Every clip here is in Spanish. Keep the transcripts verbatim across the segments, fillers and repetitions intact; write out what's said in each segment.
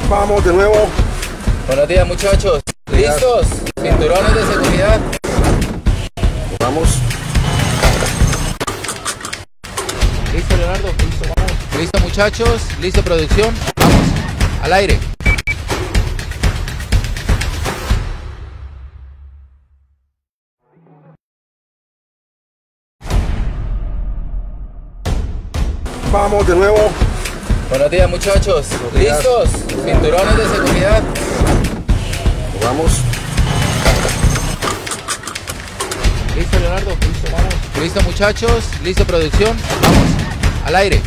Vamos de nuevo. Buenos días, muchachos. ¿Listos? Cinturones de seguridad. Vamos. ¿Listo, Leonardo? Listo, vamos. ¿Listo, muchachos? ¿Listo, producción? Vamos. Al aire. Vamos de nuevo. Buenos días, muchachos. Buenos días. ¿Listos? Cinturones de seguridad. Vamos. ¿Listo, Leonardo? Listo, vamos. ¿Listo, muchachos? ¿Listo, producción? Vamos. Al aire.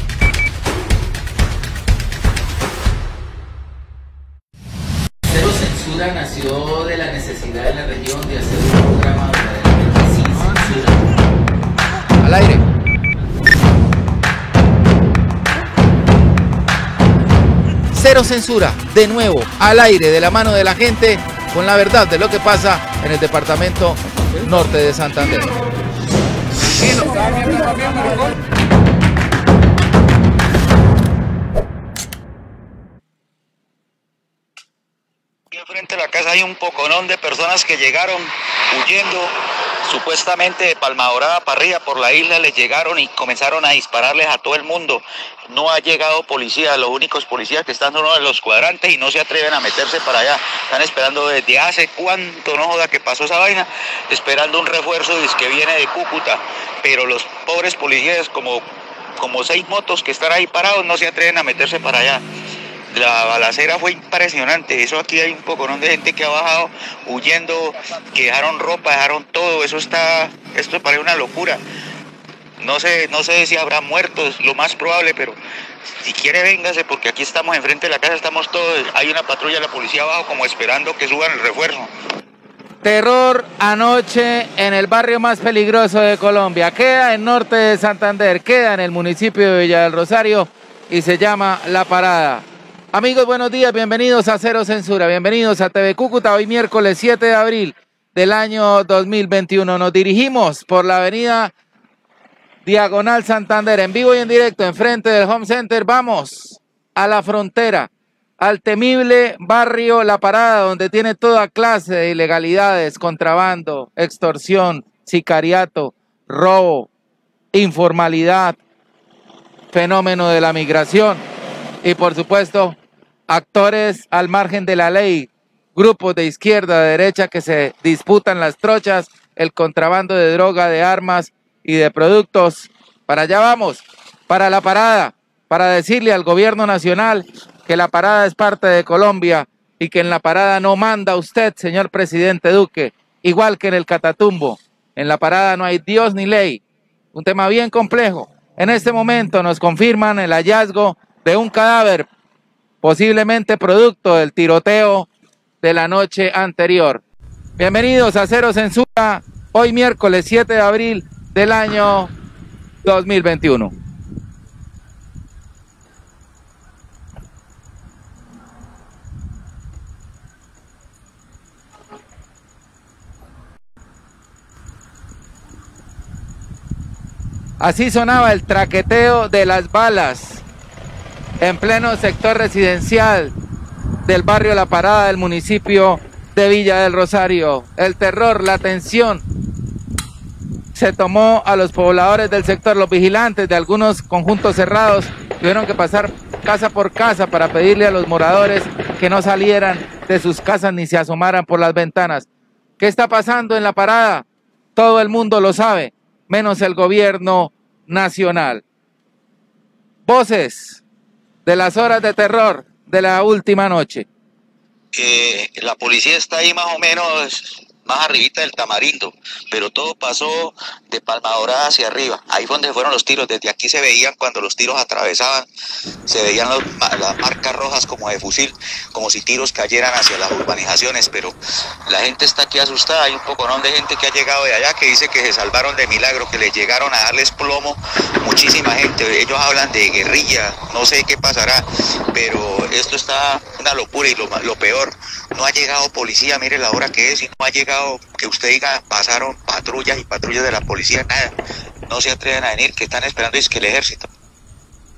Cero Censura nació de la necesidad de la región de hacer un programa verdaderamente sin censura. Al aire. Cero censura, de nuevo, al aire, de la mano de la gente, con la verdad de lo que pasa en el departamento norte de Santander. Aquí enfrente de la casa hay un poconón de personas que llegaron huyendo supuestamente de Palma Dorada para arriba por la isla, les llegaron y comenzaron a dispararles a todo el mundo. No ha llegado policía, los únicos policías que están son uno de los cuadrantes y no se atreven a meterse para allá. Están esperando desde hace cuánto, no joda, que pasó esa vaina, esperando un refuerzo que viene de Cúcuta, pero los pobres policías, como, como seis motos que están ahí parados, no se atreven a meterse para allá. La balacera fue impresionante, eso aquí hay un poconón de gente que ha bajado huyendo, que dejaron ropa, dejaron todo, eso está, esto parece una locura. No sé, no sé si habrá muertos, lo más probable, pero si quiere véngase, porque aquí estamos enfrente de la casa, estamos todos, hay una patrulla de la policía abajo como esperando que suban el refuerzo. Terror anoche en el barrio más peligroso de Colombia, queda en norte de Santander, queda en el municipio de Villa del Rosario y se llama La Parada. Amigos, buenos días, bienvenidos a Cero Censura, bienvenidos a T V Cúcuta, hoy miércoles siete de abril del año dos mil veintiuno. Nos dirigimos por la avenida Diagonal Santander, en vivo y en directo, enfrente del Home Center. Vamos a la frontera, al temible barrio La Parada, donde tiene toda clase de ilegalidades, contrabando, extorsión, sicariato, robo, informalidad, fenómeno de la migración y, por supuesto, actores al margen de la ley, grupos de izquierda, de derecha que se disputan las trochas, el contrabando de droga, de armas y de productos. Para allá vamos, para La Parada, para decirle al gobierno nacional que La Parada es parte de Colombia y que en La Parada no manda usted, señor presidente Duque, igual que en el Catatumbo. En La Parada no hay Dios ni ley. Un tema bien complejo. En este momento nos confirman el hallazgo de un cadáver, posiblemente producto del tiroteo de la noche anterior. Bienvenidos a Cero Censura, hoy miércoles siete de abril del año dos mil veintiuno. Así sonaba el traqueteo de las balas en pleno sector residencial del barrio La Parada del municipio de Villa del Rosario. El terror, la tensión se tomó a los pobladores del sector. Los vigilantes de algunos conjuntos cerrados tuvieron que pasar casa por casa para pedirle a los moradores que no salieran de sus casas ni se asomaran por las ventanas. ¿Qué está pasando en La Parada? Todo el mundo lo sabe, menos el gobierno nacional. Voces de las horas de terror de la última noche. Eh, la policía está ahí más o menos más arribita del Tamarindo, pero todo pasó de Palma Dorada hacia arriba. Ahí fue donde fueron los tiros. Desde aquí se veían cuando los tiros atravesaban, se veían los, las marcas rojas como de fusil, como si tiros cayeran hacia las urbanizaciones, pero la gente está aquí asustada. Hay un poconón de gente que ha llegado de allá que dice que se salvaron de milagro, que les llegaron a darles plomo muchísima gente. Ellos hablan de guerrilla, no sé qué pasará, pero esto está una locura. Y lo, lo peor, no ha llegado policía, mire la hora que es, y no ha llegado que usted diga pasaron patrullas y patrullas de la policía, nada, no se atreven a venir, que están esperando es que el ejército.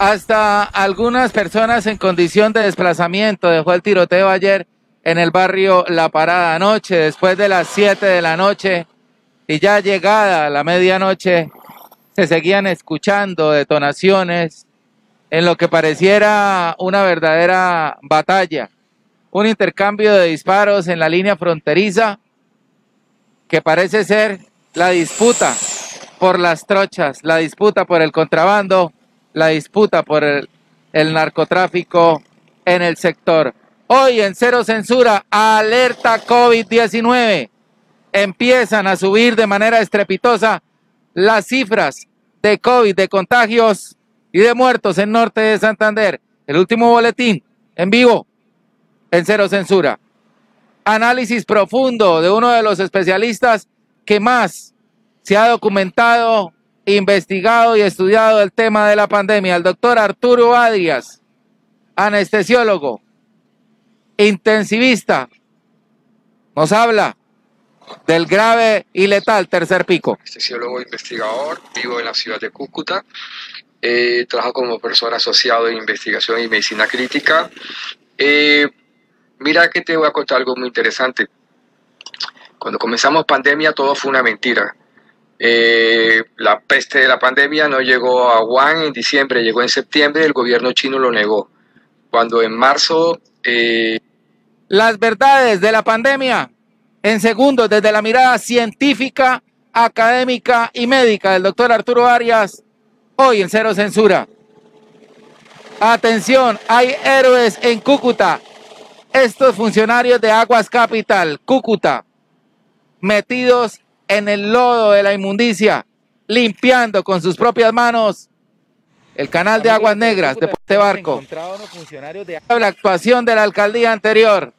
Hasta algunas personas en condición de desplazamiento dejó el tiroteo ayer en el barrio La Parada anoche, después de las siete de la noche, y ya llegada la medianoche, se seguían escuchando detonaciones en lo que pareciera una verdadera batalla, un intercambio de disparos en la línea fronteriza que parece ser la disputa por las trochas, la disputa por el contrabando, la disputa por el, el narcotráfico en el sector. Hoy en Cero Censura, alerta COVID diecinueve. Empiezan a subir de manera estrepitosa las cifras de COVID, de contagios y de muertos en Norte de Santander. El último boletín en vivo en Cero Censura. Análisis profundo de uno de los especialistas que más se ha documentado, investigado y estudiado el tema de la pandemia, el doctor Arturo Adrias, anestesiólogo, intensivista, nos habla del grave y letal tercer pico. Anestesiólogo investigador, vivo en la ciudad de Cúcuta, eh, trabajo como profesor asociado en investigación y medicina crítica. Eh, mira que te voy a contar algo muy interesante. Cuando comenzamos pandemia todo fue una mentira. Eh, la peste de la pandemia no llegó a Wuhan en diciembre, llegó en septiembre, el gobierno chino lo negó. Cuando en marzo... Eh... Las verdades de la pandemia en segundos desde la mirada científica, académica y médica del doctor Arturo Arias, hoy en Cero Censura. Atención, hay héroes en Cúcuta. Estos funcionarios de Aguas Capital, Cúcuta, metidos en el lodo de la inmundicia, limpiando con sus propias manos el canal de Aguas Negras de Puente Barco. La actuación de la alcaldía anterior,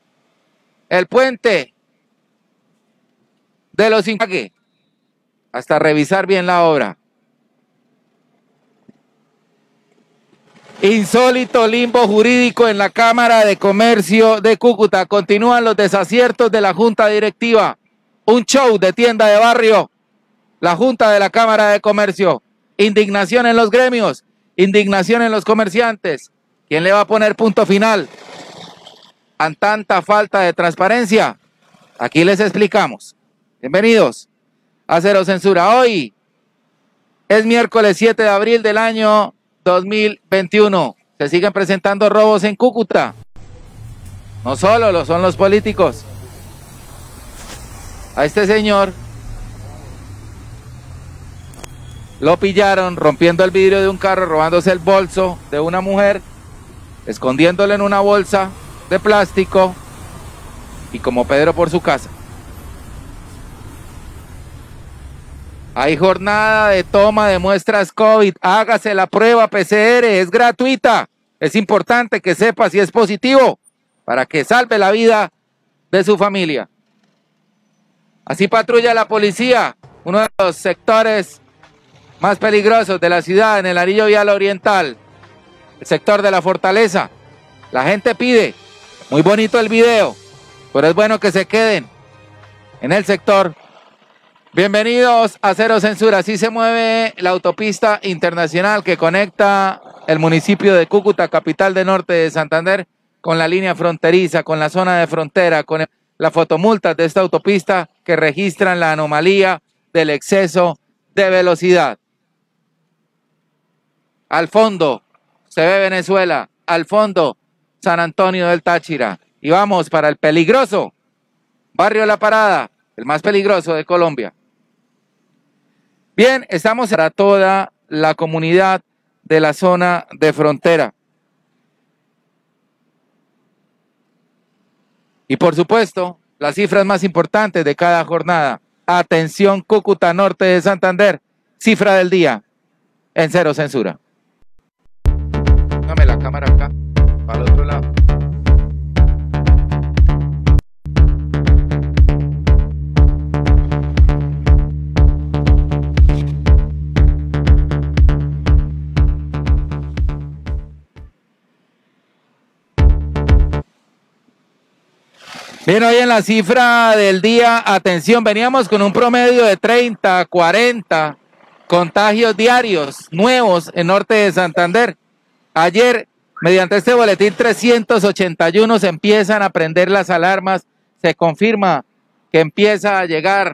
el puente de los Incaque, hasta revisar bien la obra. Insólito limbo jurídico en la Cámara de Comercio de Cúcuta. Continúan los desaciertos de la Junta Directiva. Un show de tienda de barrio. La Junta de la Cámara de Comercio. Indignación en los gremios. Indignación en los comerciantes. ¿Quién le va a poner punto final a tanta falta de transparencia? Aquí les explicamos. Bienvenidos a Cero Censura. Hoy es miércoles siete de abril del año dos mil veintiuno. Se siguen presentando robos en Cúcuta. No solo lo son los políticos. A este señor lo pillaron rompiendo el vidrio de un carro, robándose el bolso de una mujer, escondiéndole en una bolsa de plástico y como Pedro por su casa. Hay jornada de toma de muestras COVID. Hágase la prueba P C R, es gratuita. Es importante que sepa si es positivo para que salve la vida de su familia. Así patrulla la policía, uno de los sectores más peligrosos de la ciudad, en el anillo vial oriental, el sector de la Fortaleza. La gente pide, muy bonito el video, pero es bueno que se queden en el sector. Bienvenidos a Cero Censura. Así se mueve la autopista internacional que conecta el municipio de Cúcuta, capital de Norte de Santander, con la línea fronteriza, con la zona de frontera, con el, la fotomultas de esta autopista que registran la anomalía del exceso de velocidad. Al fondo se ve Venezuela, al fondo San Antonio del Táchira. Y vamos para el peligroso barrio La Parada, el más peligroso de Colombia. Bien, estamos para toda la comunidad de la zona de frontera. Y por supuesto, las cifras más importantes de cada jornada. Atención, Cúcuta, Norte de Santander. Cifra del día en Cero Censura. Dame la cámara acá, para el otro lado. Bien, hoy en la cifra del día, atención, veníamos con un promedio de treinta, cuarenta contagios diarios nuevos en norte de Santander. Ayer, mediante este boletín trescientos ochenta y uno, se empiezan a prender las alarmas, se confirma que empieza a llegar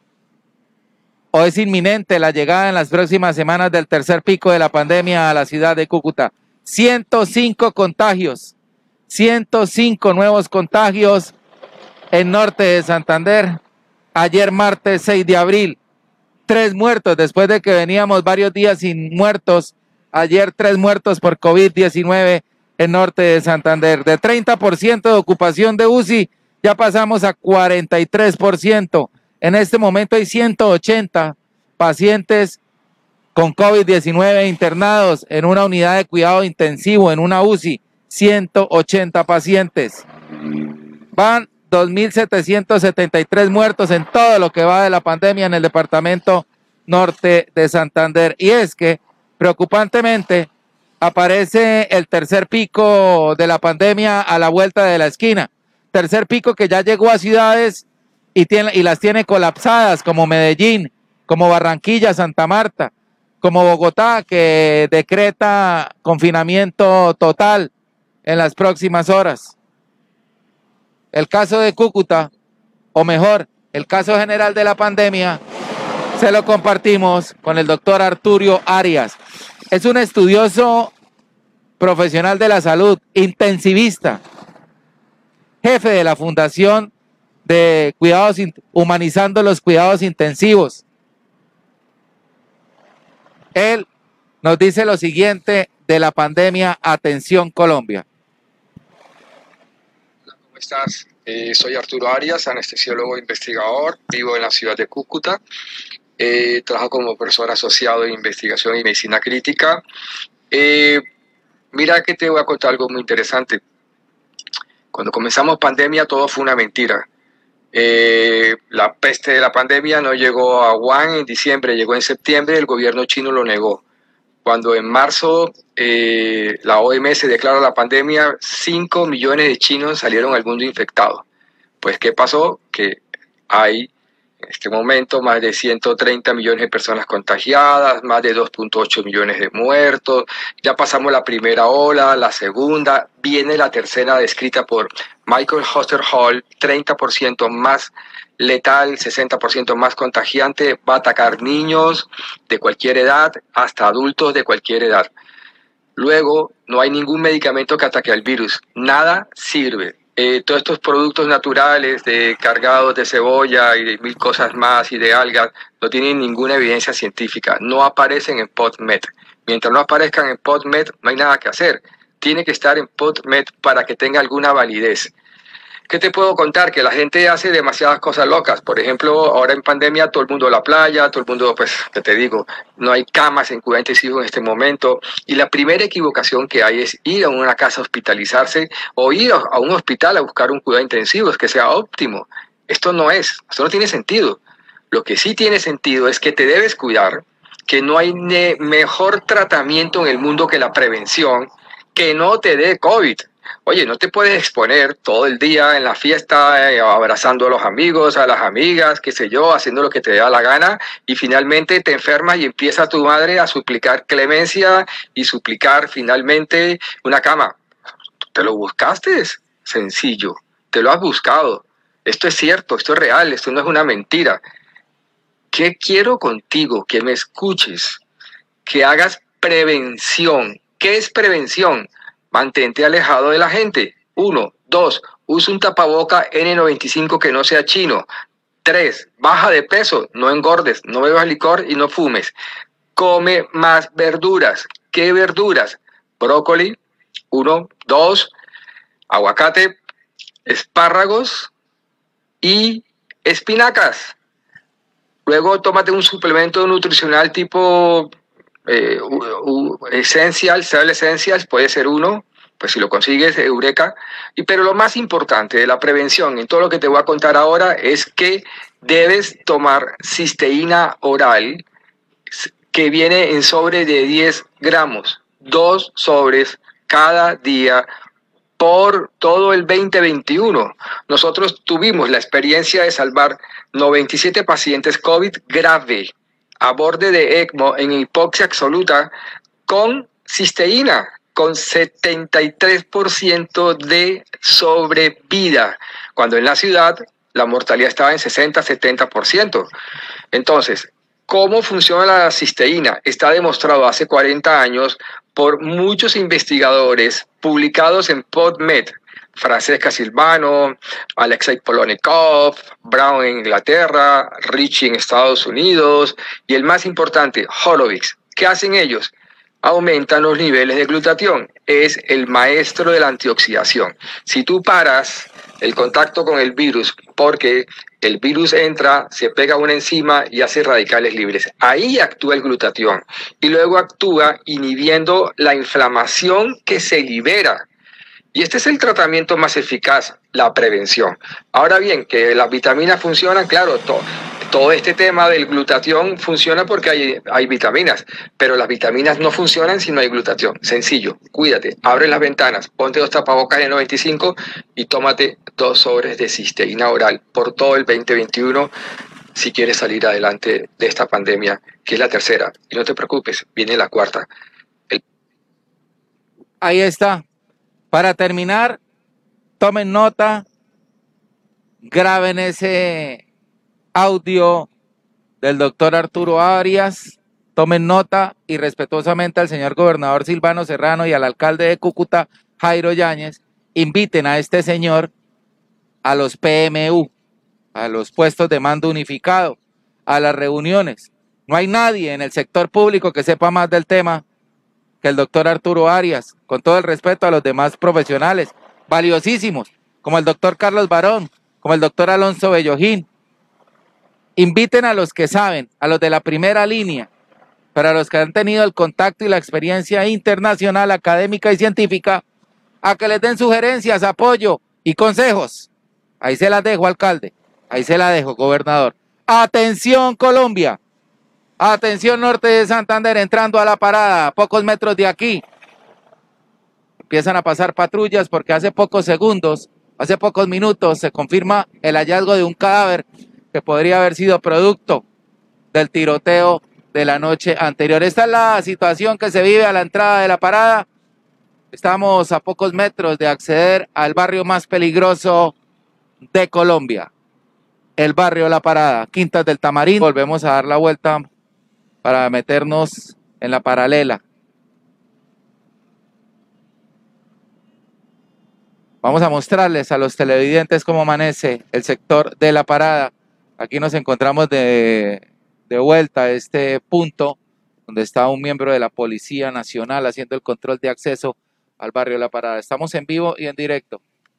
o es inminente la llegada en las próximas semanas del tercer pico de la pandemia a la ciudad de Cúcuta. ciento cinco contagios, ciento cinco nuevos contagios en norte de Santander. Ayer martes seis de abril, tres muertos después de que veníamos varios días sin muertos. Ayer tres muertos por COVID diecinueve en norte de Santander. De treinta por ciento de ocupación de U C I, ya pasamos a cuarenta y tres por ciento. En este momento hay ciento ochenta pacientes con COVID diecinueve internados en una unidad de cuidado intensivo, en una U C I, ciento ochenta pacientes. Van dos mil setecientos setenta y tres muertos en todo lo que va de la pandemia en el departamento norte de Santander. Y es que, preocupantemente, aparece el tercer pico de la pandemia a la vuelta de la esquina. Tercer pico que ya llegó a ciudades y, tiene, y las tiene colapsadas, como Medellín, como Barranquilla, Santa Marta, como Bogotá, que decreta confinamiento total en las próximas horas. El caso de Cúcuta, o mejor, el caso general de la pandemia, se lo compartimos con el doctor Arturo Arias. Es un estudioso profesional de la salud, intensivista, jefe de la Fundación de Cuidados Humanizando los Cuidados Intensivos. Él nos dice lo siguiente de la pandemia. Atención, Colombia. ¿Cómo estás? Eh, soy Arturo Arias, anestesiólogo investigador, vivo en la ciudad de Cúcuta. Eh, trabajo como profesor asociado en investigación y medicina crítica. Eh, mira que te voy a contar algo muy interesante. Cuando comenzamos pandemia todo fue una mentira. Eh, la peste de la pandemia no llegó a Wuhan en diciembre, llegó en septiembre, el gobierno chino lo negó. Cuando en marzo eh, la O M S declaró la pandemia, cinco millones de chinos salieron al mundo infectados. Pues ¿qué pasó? Que hay en este momento más de ciento treinta millones de personas contagiadas, más de dos punto ocho millones de muertos. Ya pasamos la primera ola, la segunda, viene la tercera descrita por Michael Osterholm, treinta por ciento más letal, sesenta por ciento más contagiante, va a atacar niños de cualquier edad hasta adultos de cualquier edad. Luego, no hay ningún medicamento que ataque al virus, nada sirve. Eh, todos estos productos naturales de cargados de cebolla y de mil cosas más y de algas no tienen ninguna evidencia científica, no aparecen en PubMed. Mientras no aparezcan en PubMed no hay nada que hacer, tiene que estar en PubMed para que tenga alguna validez. ¿Qué te puedo contar? Que la gente hace demasiadas cosas locas. Por ejemplo, ahora en pandemia todo el mundo a la playa, todo el mundo, pues, ¿qué te digo? No hay camas en cuidado intensivo en este momento. Y la primera equivocación que hay es ir a una casa a hospitalizarse o ir a un hospital a buscar un cuidado intensivo, es que sea óptimo. Esto no es, esto no tiene sentido. Lo que sí tiene sentido es que te debes cuidar, que no hay mejor tratamiento en el mundo que la prevención, que no te dé COVID. Oye, no te puedes exponer todo el día en la fiesta, eh, abrazando a los amigos, a las amigas, qué sé yo, haciendo lo que te da la gana, y finalmente te enfermas y empieza tu madre a suplicar clemencia y suplicar finalmente una cama. ¿Te lo buscaste? Sencillo, te lo has buscado. Esto es cierto, esto es real, esto no es una mentira. ¿Qué quiero contigo? Que me escuches, que hagas prevención. ¿Qué es prevención? Mantente alejado de la gente. Uno. Dos. Usa un tapaboca ene noventa y cinco que no sea chino. Tres. Baja de peso. No engordes. No bebas licor y no fumes. Come más verduras. ¿Qué verduras? Brócoli. Uno. Dos. Aguacate. Espárragos. Y espinacas. Luego tómate un suplemento nutricional tipo... Eh, uh, uh, Essential, Cell Essentials, puede ser uno, pues si lo consigues, Eureka. Y, pero lo más importante de la prevención en todo lo que te voy a contar ahora es que debes tomar cisteína oral que viene en sobre de diez gramos, dos sobres cada día por todo el veinte veintiuno. Nosotros tuvimos la experiencia de salvar noventa y siete pacientes COVID grave a borde de ECMO en hipoxia absoluta con cisteína, con setenta y tres por ciento de sobrevida, cuando en la ciudad la mortalidad estaba en sesenta a setenta por ciento. Entonces, ¿cómo funciona la cisteína? Está demostrado hace cuarenta años por muchos investigadores publicados en PubMed. Francesca Silvano, Alexei Polonikov, Brown en Inglaterra, Ritchie en Estados Unidos y el más importante, Horowitz. ¿Qué hacen ellos? Aumentan los niveles de glutatión. Es el maestro de la antioxidación. Si tú paras el contacto con el virus, porque el virus entra, se pega a una enzima y hace radicales libres, ahí actúa el glutatión y luego actúa inhibiendo la inflamación que se libera. Y este es el tratamiento más eficaz, la prevención. Ahora bien, que las vitaminas funcionan, claro, to, todo este tema del glutatión funciona porque hay, hay vitaminas, pero las vitaminas no funcionan si no hay glutatión. Sencillo, cuídate, abre las ventanas, ponte dos tapabocas N noventa y cinco y tómate dos sobres de cisteína oral por todo el veinte veintiuno si quieres salir adelante de esta pandemia, que es la tercera. Y no te preocupes, viene la cuarta. El... Ahí está. Para terminar, tomen nota, graben ese audio del doctor Arturo Arias, tomen nota y respetuosamente al señor gobernador Silvano Serrano y al alcalde de Cúcuta, Jairo Yáñez, inviten a este señor a los P M U, a los puestos de mando unificado, a las reuniones. No hay nadie en el sector público que sepa más del tema que el doctor Arturo Arias, con todo el respeto a los demás profesionales, valiosísimos, como el doctor Carlos Barón, como el doctor Alonso Bellojín. Inviten a los que saben, a los de la primera línea, para los que han tenido el contacto y la experiencia internacional, académica y científica, a que les den sugerencias, apoyo y consejos. Ahí se las dejo, alcalde, ahí se la dejo, gobernador. ¡Atención, Colombia! Atención, norte de Santander, entrando a la parada, a pocos metros de aquí. Empiezan a pasar patrullas porque hace pocos segundos, hace pocos minutos, se confirma el hallazgo de un cadáver que podría haber sido producto del tiroteo de la noche anterior. Esta es la situación que se vive a la entrada de la parada. Estamos a pocos metros de acceder al barrio más peligroso de Colombia, el barrio La Parada, Quintas del Tamarindo. Volvemos a dar la vuelta para meternos en la paralela. Vamos a mostrarles a los televidentes cómo amanece el sector de La Parada. Aquí nos encontramos de, de vuelta a este punto donde está un miembro de la Policía Nacional haciendo el control de acceso al barrio La Parada. Estamos en vivo y en directo.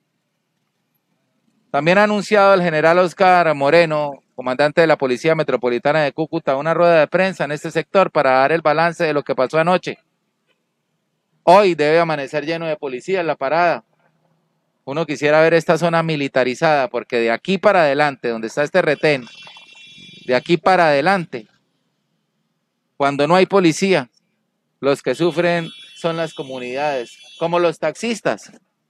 También ha anunciado el general Oscar Moreno, comandante de la Policía Metropolitana de Cúcuta, una rueda de prensa en este sector para dar el balance de lo que pasó anoche. Hoy debe amanecer lleno de policía en La Parada. Uno quisiera ver esta zona militarizada, porque de aquí para adelante, donde está este retén, de aquí para adelante, cuando no hay policía, los que sufren son las comunidades, como los taxistas.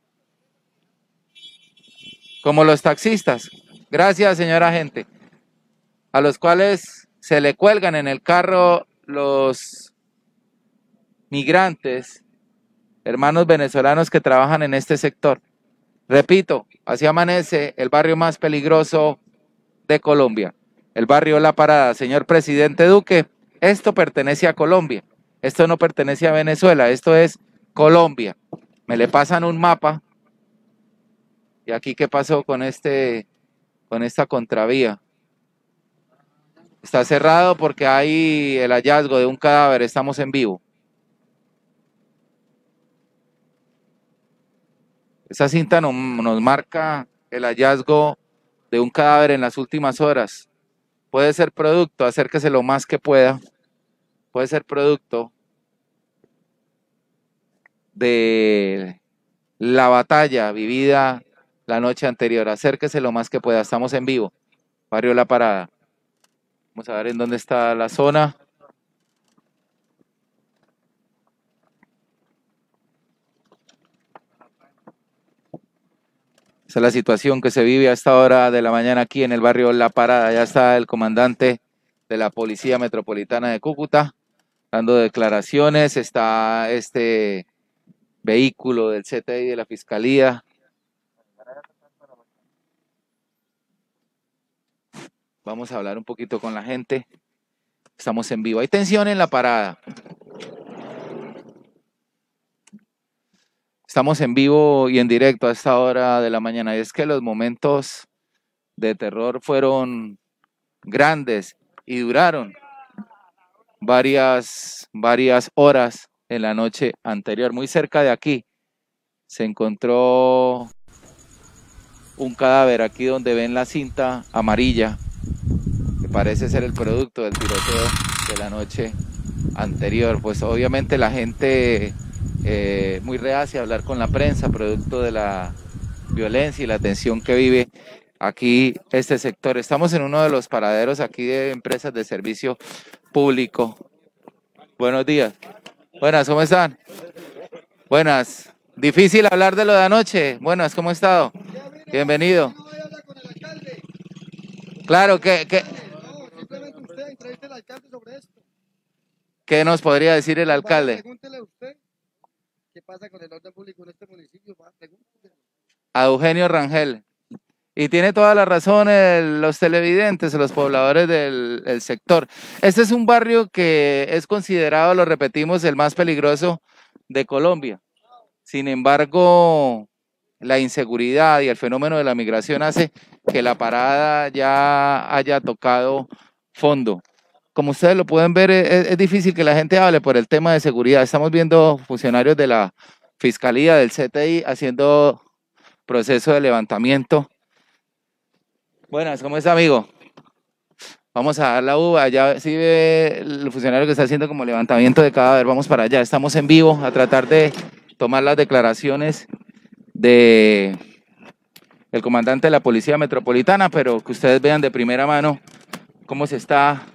Como los taxistas. Gracias, señora agente. A los cuales se le cuelgan en el carro los migrantes, hermanos venezolanos que trabajan en este sector. Repito, así amanece el barrio más peligroso de Colombia, el barrio La Parada. Señor presidente Duque, esto pertenece a Colombia, esto no pertenece a Venezuela, esto es Colombia. Me le pasan un mapa. ¿Y aquí qué pasó con este, con esta contravía? Está cerrado porque hay el hallazgo de un cadáver. Estamos en vivo. Esa cinta no, nos marca el hallazgo de un cadáver en las últimas horas. Puede ser producto, acérquese lo más que pueda. Puede ser producto de la batalla vivida la noche anterior. Acérquese lo más que pueda. Estamos en vivo. Barrio La Parada. Vamos a ver en dónde está la zona. Esa es la situación que se vive a esta hora de la mañana aquí en el barrio La Parada. Ya está el comandante de la Policía Metropolitana de Cúcuta, dando declaraciones. Está este vehículo del C T I de la Fiscalía. Vamos a hablar un poquito con la gente. Estamos en vivo. Hay tensión en la parada. Estamos en vivo y en directo a esta hora de la mañana. Y es que los momentos de terror fueron grandes y duraron varias, varias horas en la noche anterior. Muy cerca de aquí se encontró un cadáver, aquí donde ven la cinta amarilla, que parece ser el producto del tiroteo de la noche anterior. Pues obviamente la gente eh, muy reacia a hablar con la prensa, producto de la violencia y la tensión que vive aquí este sector. Estamos en uno de los paraderos aquí de empresas de servicio público. Buenos días. Buenas, ¿cómo están? Buenas. Difícil hablar de lo de anoche. Buenas, ¿cómo ha estado? Bienvenido. Claro, que... que... ¿Qué nos podría decir el alcalde? Pregúntele usted qué pasa con el orden público en este municipio. A Eugenio Rangel. Y tiene toda la razón el, los televidentes, los pobladores del el sector. Este es un barrio que es considerado, lo repetimos, el más peligroso de Colombia. Sin embargo, la inseguridad y el fenómeno de la migración hace que la parada ya haya tocado fondo. Como ustedes lo pueden ver, es, es difícil que la gente hable por el tema de seguridad. Estamos viendo funcionarios de la Fiscalía, del C T I, haciendo proceso de levantamiento. Buenas, ¿cómo está, amigo? Vamos a dar la uva. Ya sí ve el funcionario que está haciendo como levantamiento de cadáver. Vamos para allá. Estamos en vivo a tratar de tomar las declaraciones de el comandante de la Policía Metropolitana, pero que ustedes vean de primera mano cómo se está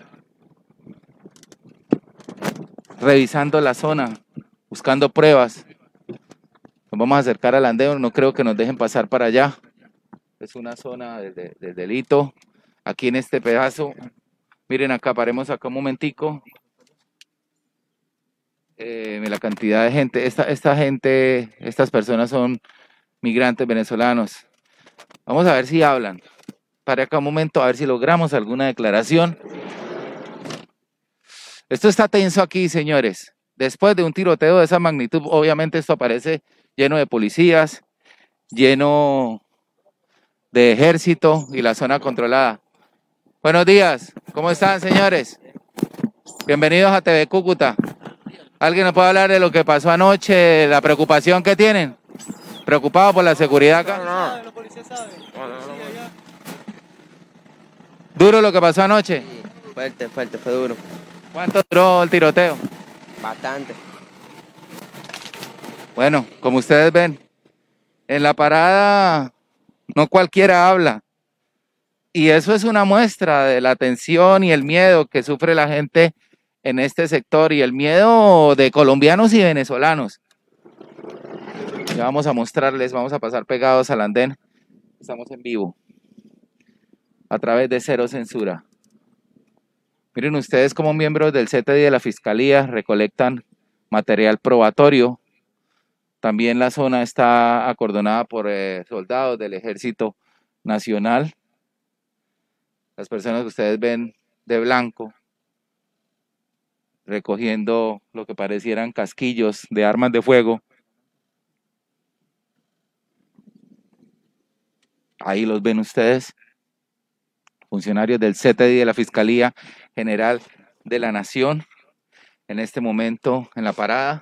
revisando la zona, buscando pruebas. Nos vamos a acercar al andeo, no creo que nos dejen pasar para allá. Es una zona del de, de delito. Aquí en este pedazo, miren acá, paremos acá un momentico. Eh, la cantidad de gente, esta, esta gente, estas personas son migrantes venezolanos. Vamos a ver si hablan. Para acá un momento, a ver si logramos alguna declaración. Esto está tenso aquí, señores. Después de un tiroteo de esa magnitud, obviamente esto aparece lleno de policías, lleno de ejército y la zona controlada. Buenos días, ¿cómo están, señores? Bienvenidos a T V Cúcuta. ¿Alguien nos puede hablar de lo que pasó anoche, la preocupación que tienen? ¿Preocupados por la seguridad acá? No, no. Los policías saben. ¿Duro lo que pasó anoche? Sí, fuerte, fuerte, fue duro. ¿Cuánto duró el tiroteo? Bastante. Bueno, como ustedes ven, en la parada no cualquiera habla. Y eso es una muestra de la tensión y el miedo que sufre la gente en este sector y el miedo de colombianos y venezolanos. Ya vamos a mostrarles, vamos a pasar pegados al andén. Estamos en vivo a través de Cero Censura. Miren ustedes cómo miembros del C T I de la Fiscalía recolectan material probatorio. También la zona está acordonada por eh, soldados del Ejército Nacional. Las personas que ustedes ven de blanco recogiendo lo que parecieran casquillos de armas de fuego. Ahí los ven ustedes, funcionarios del C T I de la Fiscalía General de la Nación, en este momento en la parada.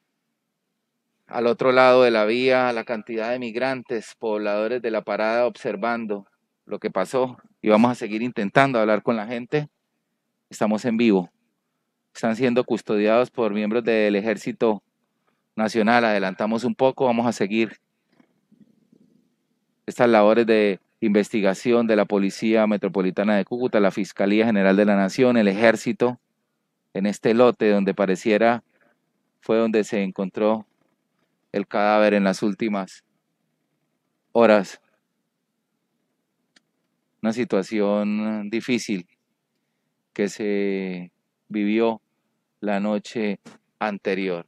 Al otro lado de la vía, la cantidad de migrantes, pobladores de la parada observando lo que pasó, y vamos a seguir intentando hablar con la gente. Estamos en vivo. Están siendo custodiados por miembros del Ejército Nacional. Adelantamos un poco, vamos a seguir estas labores de investigación de la Policía Metropolitana de Cúcuta, la Fiscalía General de la Nación, el Ejército, en este lote donde pareciera fue donde se encontró el cadáver en las últimas horas. Una situación difícil que se vivió la noche anterior.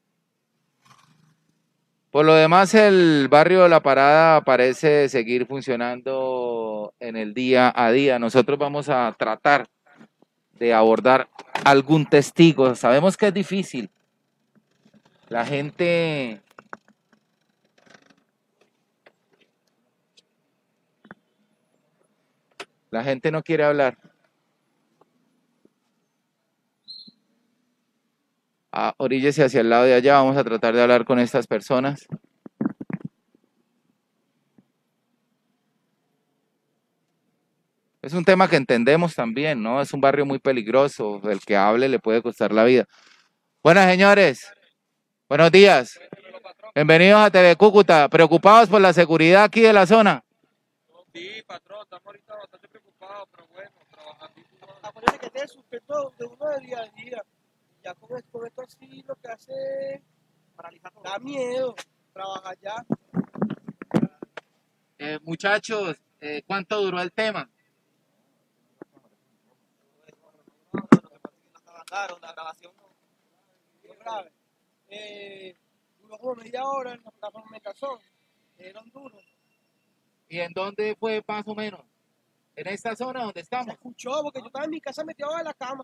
Por lo demás, el barrio La Parada parece seguir funcionando en el día a día. Nosotros vamos a tratar de abordar algún testigo. Sabemos que es difícil. La gente la gente no quiere hablar. Ah, oríllese hacia el lado de allá, vamos a tratar de hablar con estas personas. Es un tema que entendemos también, ¿no? Es un barrio muy peligroso, el que hable le puede costar la vida. Buenas, señores. Buenos días. Bienvenidos a T V Cúcuta. ¿Preocupados por la seguridad aquí de la zona? Sí, patrón, estamos ahorita bastante preocupados, pero bueno, trabajando. Acuérdense que tiene suspenso de uno de día a día. Ya con esto, con esto así lo que hace es paralizar, da miedo trabajar ya. Eh, muchachos, eh, ¿cuánto duró el tema? No, no, lo que pasa es que no acabaron, la grabación no. Fue grave. Eh, duró como media hora en la fermentación. Eran duros. ¿Y en dónde fue más o menos? ¿En esta zona donde Se estamos? escuchó porque yo estaba en mi casa metido abajo de la cama.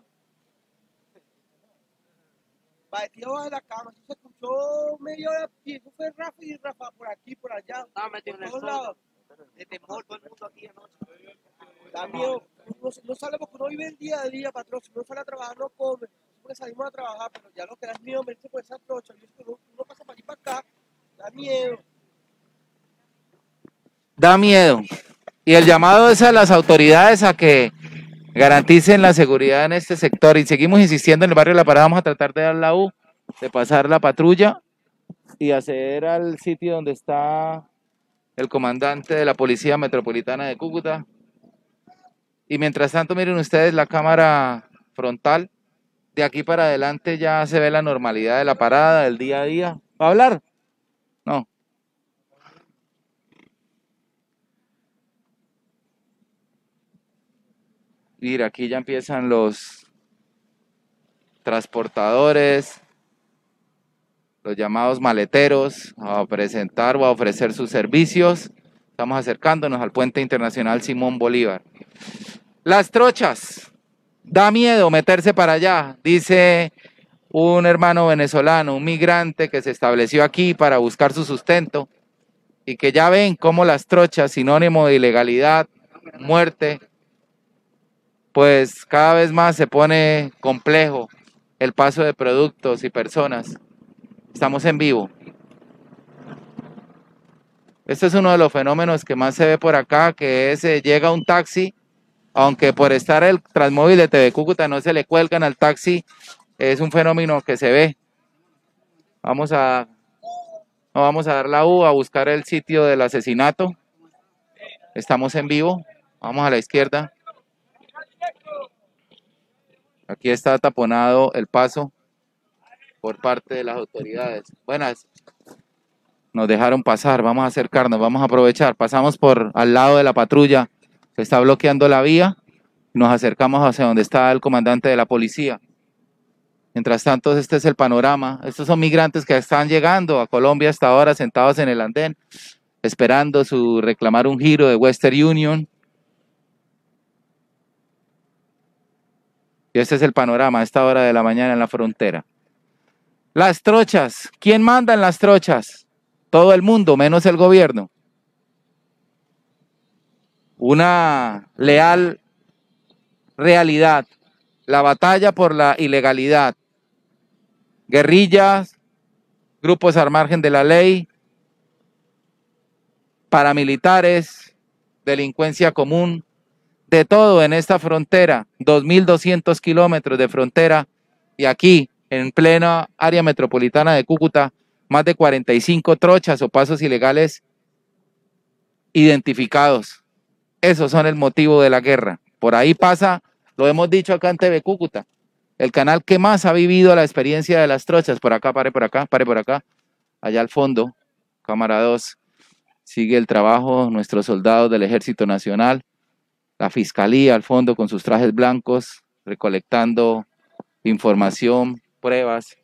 Metido abajo de la cama. Eso se escuchó media hora y eso fue Rafa y Rafa por aquí, por allá. Estaba metido en el sol. De temor, todo el mundo aquí anoche. Da miedo. No, no sale porque uno vive el día a día, patrón. Si uno sale a trabajar, no come. Porque salimos a trabajar, pero ya lo que da es miedo meterse por esa trocha. Uno, uno pasa para allí para acá. Da miedo. Da miedo. Y el llamado es a las autoridades a que garanticen la seguridad en este sector. Y seguimos insistiendo en el barrio La Parada. Vamos a tratar de dar la U, de pasar la patrulla y acceder al sitio donde está el comandante de la Policía Metropolitana de Cúcuta. Y mientras tanto, miren ustedes la cámara frontal. De aquí para adelante ya se ve la normalidad de la parada, del día a día. ¿Va a hablar? No. Mira, aquí ya empiezan los transportadores, los llamados maleteros, a presentar o a ofrecer sus servicios. Estamos acercándonos al puente internacional Simón Bolívar. Las trochas. Da miedo meterse para allá, dice un hermano venezolano, un migrante que se estableció aquí para buscar su sustento y que ya ven cómo las trochas, sinónimo de ilegalidad, muerte, pues cada vez más se pone complejo el paso de productos y personas. Estamos en vivo. Este es uno de los fenómenos que más se ve por acá, que es, eh, llega un taxi, aunque por estar el Transmóvil de T V Cúcuta no se le cuelgan al taxi, es un fenómeno que se ve. Vamos a, no, vamos a dar la U, a buscar el sitio del asesinato. Estamos en vivo. Vamos a la izquierda. Aquí está taponado el paso por parte de las autoridades. Buenas. Nos dejaron pasar, vamos a acercarnos, vamos a aprovechar. Pasamos por al lado de la patrulla, se está bloqueando la vía. Nos acercamos hacia donde está el comandante de la policía. Mientras tanto, este es el panorama. Estos son migrantes que están llegando a Colombia hasta ahora, sentados en el andén, esperando su reclamar un giro de Western Union. Y este es el panorama a esta hora de la mañana en la frontera. Las trochas. ¿Quién manda en las trochas? Todo el mundo, menos el gobierno. Una leal realidad. La batalla por la ilegalidad. Guerrillas, grupos al margen de la ley, paramilitares, delincuencia común, de todo en esta frontera, dos mil doscientos kilómetros de frontera, y aquí, en plena área metropolitana de Cúcuta, más de cuarenta y cinco trochas o pasos ilegales identificados. Esos son el motivo de la guerra. Por ahí pasa, lo hemos dicho acá en T V Cúcuta, el canal que más ha vivido la experiencia de las trochas. Por acá, pare por acá, pare por acá, allá al fondo, cámara dos, sigue el trabajo, nuestros soldados del Ejército Nacional, la Fiscalía al fondo con sus trajes blancos, recolectando información, pruebas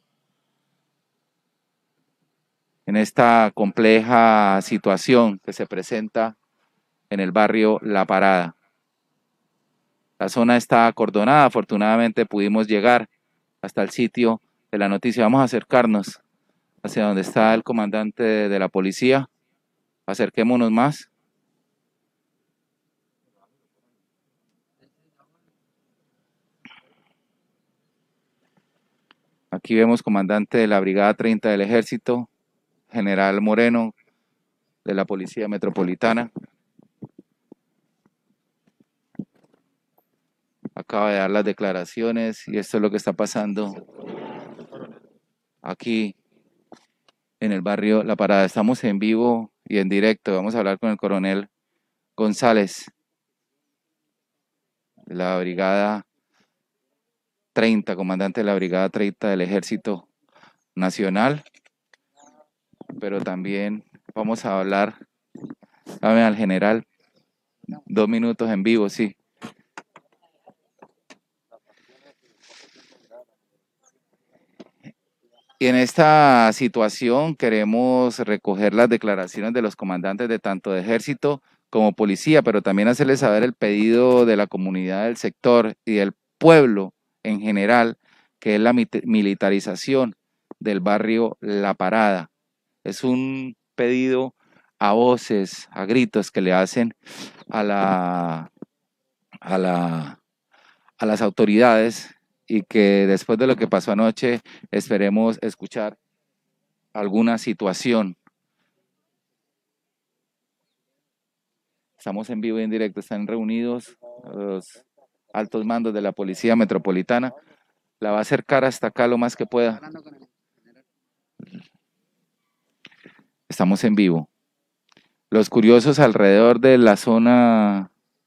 en esta compleja situación que se presenta en el barrio La Parada. La zona está acordonada, afortunadamente pudimos llegar hasta el sitio de la noticia. Vamos a acercarnos hacia donde está el comandante de, de la policía. Acerquémonos más. Aquí vemos comandante de la Brigada treinta del Ejército, General Moreno, de la Policía Metropolitana. Acaba de dar las declaraciones y esto es lo que está pasando aquí en el barrio La Parada. Estamos en vivo y en directo. Vamos a hablar con el coronel González de la Brigada treinta, comandante de la Brigada treinta del Ejército Nacional. Pero también vamos a hablar, dame al general, dos minutos en vivo, sí. Y en esta situación queremos recoger las declaraciones de los comandantes de tanto de ejército como policía, pero también hacerles saber el pedido de la comunidad del sector y del pueblo en general, que es la militarización del barrio La Parada. Es un pedido a voces, a gritos que le hacen a, la, a, la, a las autoridades, y que después de lo que pasó anoche esperemos escuchar alguna situación. Estamos en vivo y en directo, están reunidos los altos mandos de la Policía Metropolitana. La va a acercar hasta acá lo más que pueda. Estamos en vivo. Los curiosos alrededor de la zona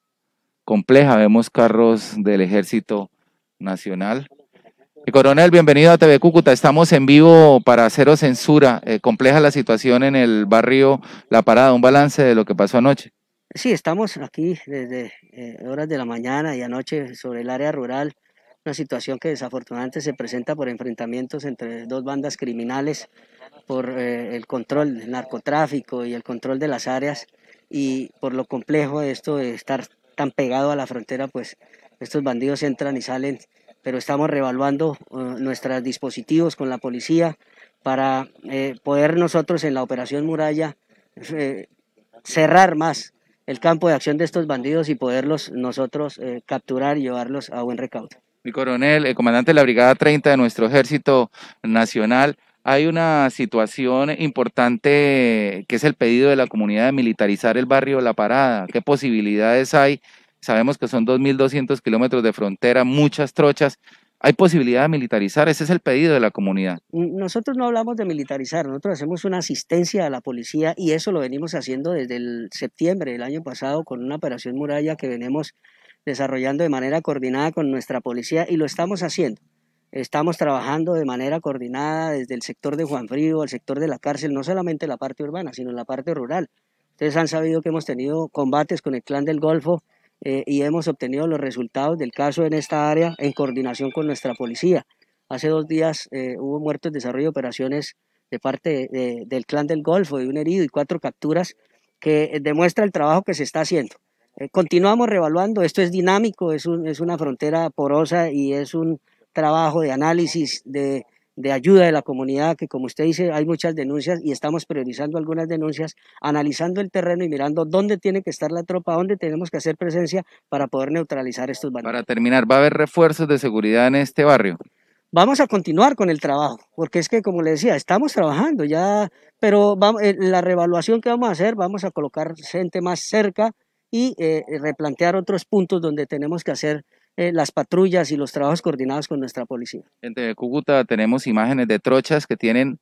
compleja, vemos carros del Ejército Nacional. Y coronel, bienvenido a T V Cúcuta. Estamos en vivo para Cero Censura. Eh, compleja la situación en el barrio La Parada. Un balance de lo que pasó anoche. Sí, estamos aquí desde eh, horas de la mañana y anoche sobre el área rural. Una situación que desafortunadamente se presenta por enfrentamientos entre dos bandas criminales por eh, el control del narcotráfico y el control de las áreas, y por lo complejo de esto de estar tan pegado a la frontera, pues estos bandidos entran y salen, pero estamos reevaluando uh, nuestros dispositivos con la policía para eh, poder nosotros en la operación Muralla eh, cerrar más el campo de acción de estos bandidos y poderlos nosotros eh, capturar y llevarlos a buen recaudo. Mi coronel, el comandante de la Brigada treinta de nuestro Ejército Nacional, hay una situación importante que es el pedido de la comunidad de militarizar el barrio La Parada. ¿Qué posibilidades hay? Sabemos que son dos mil doscientos kilómetros de frontera, muchas trochas. ¿Hay posibilidad de militarizar? Ese es el pedido de la comunidad. Nosotros no hablamos de militarizar, nosotros hacemos una asistencia a la policía, y eso lo venimos haciendo desde el septiembre del año pasado con una operación Muralla que venimos desarrollando de manera coordinada con nuestra policía, y lo estamos haciendo. Estamos trabajando de manera coordinada desde el sector de Juan Frío, el sector de la cárcel, no solamente la parte urbana, sino la parte rural. Ustedes han sabido que hemos tenido combates con el Clan del Golfo, Eh, y hemos obtenido los resultados del caso en esta área en coordinación con nuestra policía. Hace dos días eh, hubo muertos de desarrollo de operaciones de parte de, de, del Clan del Golfo, de un herido y cuatro capturas, que eh, demuestra el trabajo que se está haciendo. Eh, continuamos reevaluando, esto es dinámico, es, un, es una frontera porosa y es un trabajo de análisis, de, de ayuda de la comunidad, que como usted dice hay muchas denuncias y estamos priorizando algunas denuncias, analizando el terreno y mirando dónde tiene que estar la tropa, dónde tenemos que hacer presencia para poder neutralizar estos bandidos. Para terminar, ¿va a haber refuerzos de seguridad en este barrio? Vamos a continuar con el trabajo, porque es que, como le decía, estamos trabajando ya, pero vamos, eh, la reevaluación que vamos a hacer, vamos a colocar gente más cerca y eh, replantear otros puntos donde tenemos que hacer Eh, las patrullas y los trabajos coordinados con nuestra policía. En T V Cúcuta tenemos imágenes de trochas que tienen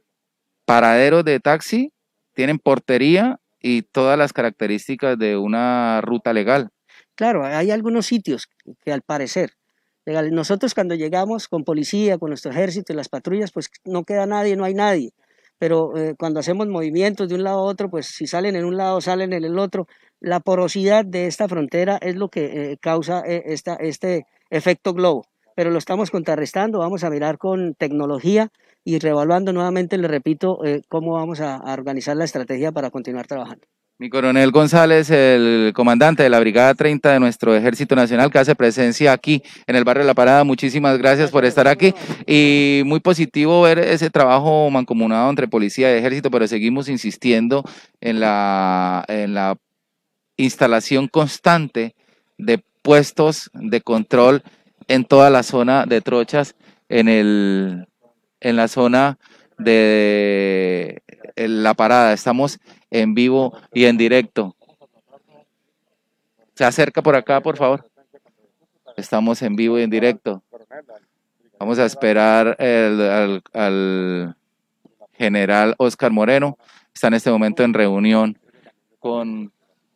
paraderos de taxi, tienen portería y todas las características de una ruta legal. Claro, hay algunos sitios que al parecer, legal, nosotros cuando llegamos con policía, con nuestro ejército y las patrullas, pues no queda nadie, no hay nadie. Pero eh, cuando hacemos movimientos de un lado a otro, pues si salen en un lado, salen en el otro. La porosidad de esta frontera es lo que eh, causa eh, esta, este, efecto globo, pero lo estamos contrarrestando, vamos a mirar con tecnología y reevaluando nuevamente, le repito, eh, cómo vamos a, a organizar la estrategia para continuar trabajando. Mi coronel González, el comandante de la Brigada treinta de nuestro Ejército Nacional, que hace presencia aquí en el barrio La Parada, muchísimas gracias por estar aquí, y muy positivo ver ese trabajo mancomunado entre policía y ejército, pero seguimos insistiendo en la, en la instalación constante de puestos de control en toda la zona de trochas, en, el, en la zona de La Parada. Estamos en vivo y en directo. Se acerca por acá, por favor. Estamos en vivo y en directo. Vamos a esperar el, al, al general Oscar Moreno. Está en este momento en reunión con...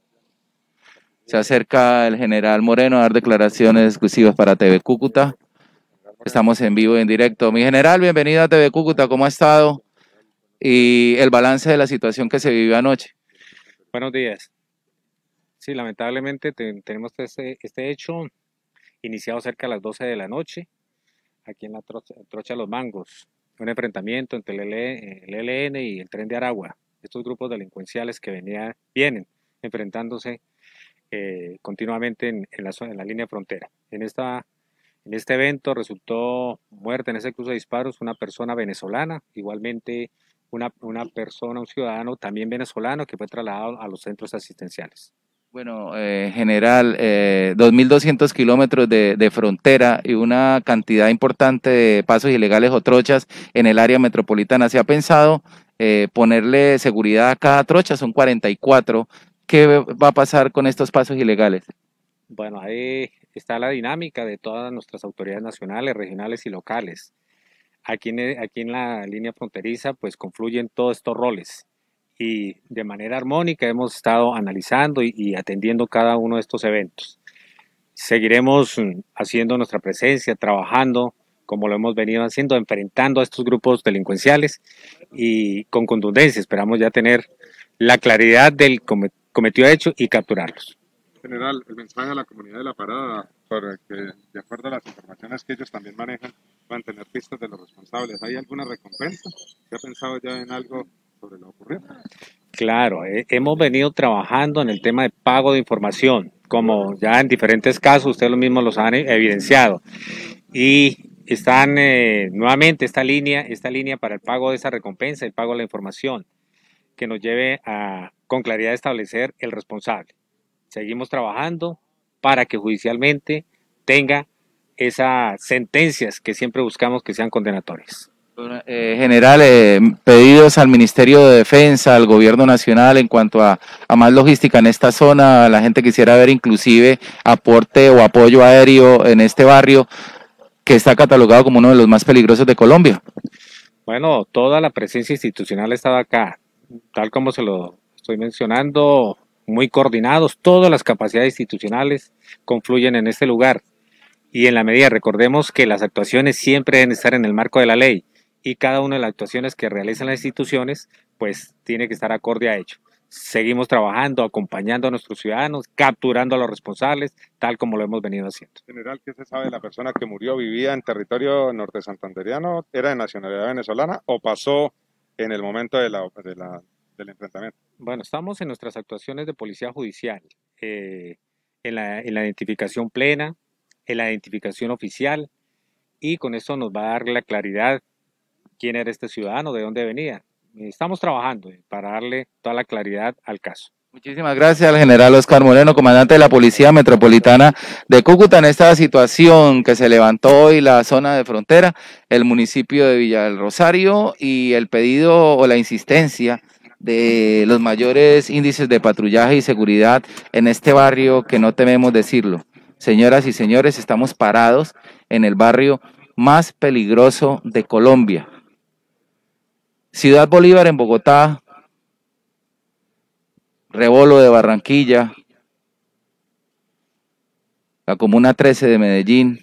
Se acerca el general Moreno a dar declaraciones exclusivas para T V Cúcuta. Estamos en vivo y en directo. Mi general, bienvenido a T V Cúcuta. ¿Cómo ha estado? Y el balance de la situación que se vivió anoche. Buenos días. Sí, lamentablemente te, tenemos este, este hecho iniciado cerca de las doce de la noche, aquí en la trocha, trocha Los Mangos. Un enfrentamiento entre el, el E L N y el Tren de Aragua. Estos grupos delincuenciales que venía, vienen enfrentándose eh, continuamente en, en, la, en la línea frontera. En, esta, en este evento resultó muerta en ese cruce de disparos una persona venezolana, igualmente Una, una persona, un ciudadano también venezolano que fue trasladado a los centros asistenciales. Bueno, eh, general, eh, dos mil doscientos kilómetros de, de frontera y una cantidad importante de pasos ilegales o trochas en el área metropolitana. ¿Se ha pensado eh, ponerle seguridad a cada trocha? Son cuarenta y cuatro. ¿Qué va a pasar con estos pasos ilegales? Bueno, ahí está la dinámica de todas nuestras autoridades nacionales, regionales y locales. Aquí en, aquí en la línea fronteriza pues confluyen todos estos roles y de manera armónica hemos estado analizando y, y atendiendo cada uno de estos eventos. Seguiremos haciendo nuestra presencia, trabajando como lo hemos venido haciendo, enfrentando a estos grupos delincuenciales y con contundencia esperamos ya tener la claridad del cometido hecho y capturarlos. General, el mensaje a la comunidad de La Parada para que, de acuerdo a las informaciones que ellos también manejan, van a tener pistas de los responsables. ¿Hay alguna recompensa? ¿Se ha pensado ya en algo sobre lo ocurrido? Claro, eh, hemos venido trabajando en el tema de pago de información, como ya en diferentes casos ustedes lo mismos los han evidenciado. Y están eh, nuevamente esta línea, esta línea para el pago de esa recompensa, el pago de la información, que nos lleve a con claridad a establecer el responsable. Seguimos trabajando para que judicialmente tenga esas sentencias que siempre buscamos que sean condenatorias. Eh, general, eh, pedidos al Ministerio de Defensa, al Gobierno Nacional en cuanto a, a más logística en esta zona. La gente quisiera ver inclusive aporte o apoyo aéreo en este barrio que está catalogado como uno de los más peligrosos de Colombia. Bueno, toda la presencia institucional ha estado acá, tal como se lo estoy mencionando, muy coordinados, todas las capacidades institucionales confluyen en este lugar y en la medida, recordemos que las actuaciones siempre deben estar en el marco de la ley y cada una de las actuaciones que realizan las instituciones pues tiene que estar acorde a ello. Seguimos trabajando, acompañando a nuestros ciudadanos, capturando a los responsables, tal como lo hemos venido haciendo. General, ¿qué se sabe de la persona que murió? ¿Vivía en territorio norte santanderiano? ¿Era de nacionalidad venezolana o pasó en el momento de la, de la, del enfrentamiento? Bueno, estamos en nuestras actuaciones de policía judicial, eh, en, la, en la identificación plena, en la identificación oficial, y con esto nos va a dar la claridad quién era este ciudadano, de dónde venía. Estamos trabajando para darle toda la claridad al caso. Muchísimas gracias al general Oscar Moreno, comandante de la Policía Metropolitana de Cúcuta, en esta situación que se levantó hoy la zona de frontera, el municipio de Villa del Rosario, y el pedido o la insistencia de los mayores índices de patrullaje y seguridad en este barrio, que no tememos decirlo. Señoras y señores, estamos parados en el barrio más peligroso de Colombia. Ciudad Bolívar en Bogotá, Rebolo de Barranquilla, la Comuna trece de Medellín.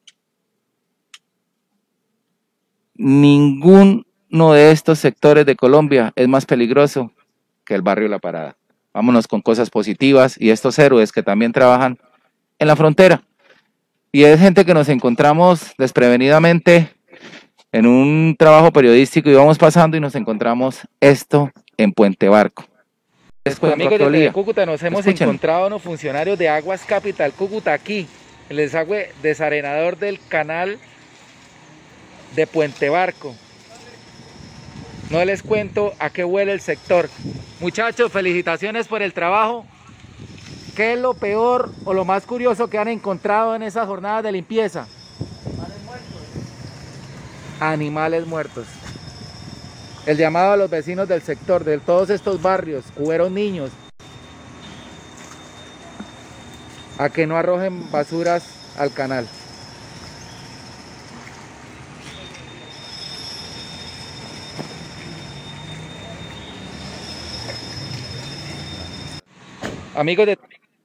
Ninguno de estos sectores de Colombia es más peligroso que el barrio La Parada. Vámonos con cosas positivas y estos héroes que también trabajan en la frontera. Y es gente que nos encontramos desprevenidamente en un trabajo periodístico y vamos pasando y nos encontramos esto en Puente Barco. Pues, amigos de Cúcuta, nos hemos Escuchen. encontrado unos funcionarios de Aguas Capital Cúcuta aquí, el desagüe desarenador del canal de Puente Barco. No les cuento a qué huele el sector. Muchachos, felicitaciones por el trabajo. ¿Qué es lo peor o lo más curioso que han encontrado en esas jornadas de limpieza? Animales muertos. Animales muertos. El llamado a los vecinos del sector, de todos estos barrios, hubieron niños, a que no arrojen basuras al canal. Amigos de...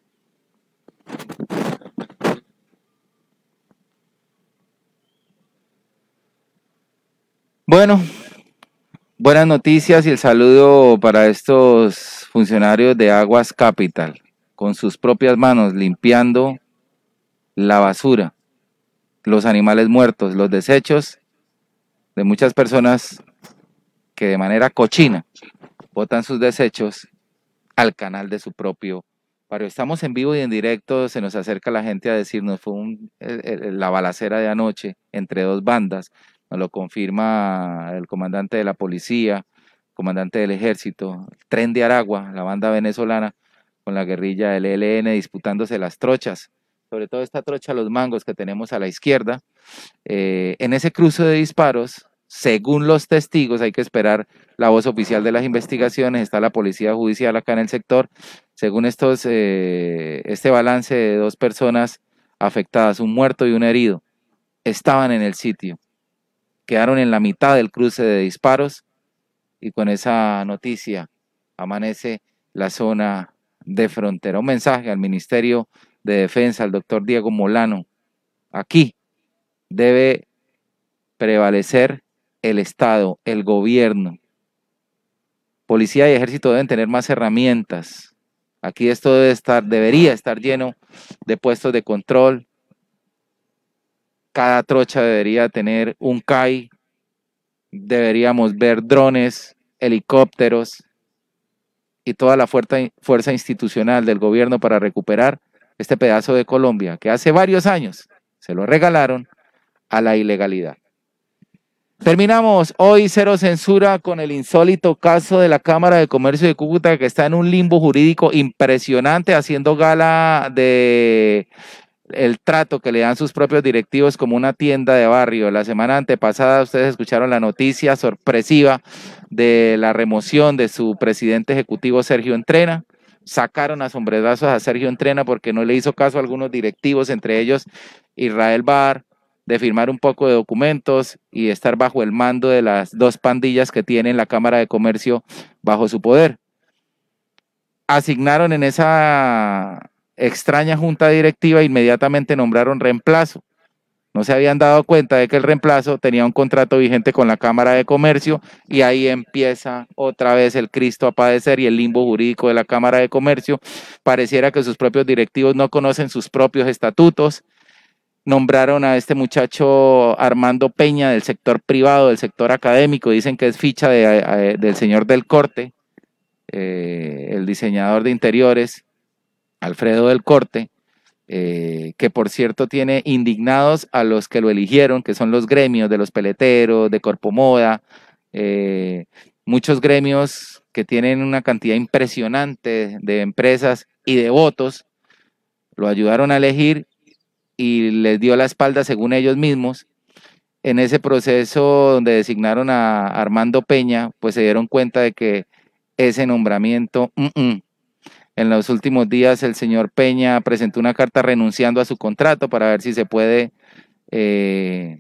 Bueno, buenas noticias y el saludo para estos funcionarios de Aguas Capital, con sus propias manos limpiando la basura, los animales muertos, los desechos de muchas personas que de manera cochina botan sus desechos al canal de su propio barrio. Estamos en vivo y en directo, se nos acerca la gente a decirnos, fue un, el, el, la balacera de anoche entre dos bandas, nos lo confirma el comandante de la policía, comandante del ejército, el Tren de Aragua, la banda venezolana, con la guerrilla del E L N disputándose las trochas, sobre todo esta trocha Los Mangos que tenemos a la izquierda. Eh, en ese cruce de disparos, según los testigos, hay que esperar la voz oficial de las investigaciones, está la policía judicial acá en el sector, según estos, eh, este balance de dos personas afectadas, un muerto y un herido, estaban en el sitio, quedaron en la mitad del cruce de disparos y con esa noticia amanece la zona de frontera. Un mensaje al Ministerio de Defensa, al doctor Diego Molano, aquí debe prevalecer el Estado, el gobierno. Policía y ejército deben tener más herramientas. Aquí esto debe estar, debería estar lleno de puestos de control. Cada trocha debería tener un C A I. Deberíamos ver drones, helicópteros y toda la fuerza, fuerza institucional del gobierno para recuperar este pedazo de Colombia que hace varios años se lo regalaron a la ilegalidad. Terminamos hoy Cero Censura con el insólito caso de la Cámara de Comercio de Cúcuta, que está en un limbo jurídico impresionante, haciendo gala de el trato que le dan sus propios directivos como una tienda de barrio. La semana antepasada ustedes escucharon la noticia sorpresiva de la remoción de su presidente ejecutivo Sergio Entrena. Sacaron a sombrerazos a Sergio Entrena porque no le hizo caso a algunos directivos, entre ellos Israel Bar, de firmar un poco de documentos y estar bajo el mando de las dos pandillas que tienen la Cámara de Comercio bajo su poder. Asignaron en esa extraña junta directiva, inmediatamente nombraron reemplazo. No se habían dado cuenta de que el reemplazo tenía un contrato vigente con la Cámara de Comercio y ahí empieza otra vez el Cristo a padecer y el limbo jurídico de la Cámara de Comercio. Pareciera que sus propios directivos no conocen sus propios estatutos. Nombraron a este muchacho Armando Peña del sector privado, del sector académico, dicen que es ficha de, de, del señor del Corte, eh, el diseñador de interiores, Alfredo del Corte, eh, que por cierto tiene indignados a los que lo eligieron, que son los gremios de los peleteros, de Corpomoda, eh, muchos gremios que tienen una cantidad impresionante de empresas y de votos, lo ayudaron a elegir y les dio la espalda según ellos mismos. En ese proceso donde designaron a Armando Peña, pues se dieron cuenta de que ese nombramiento, uh -uh. en los últimos días el señor Peña presentó una carta renunciando a su contrato para ver si se puede eh,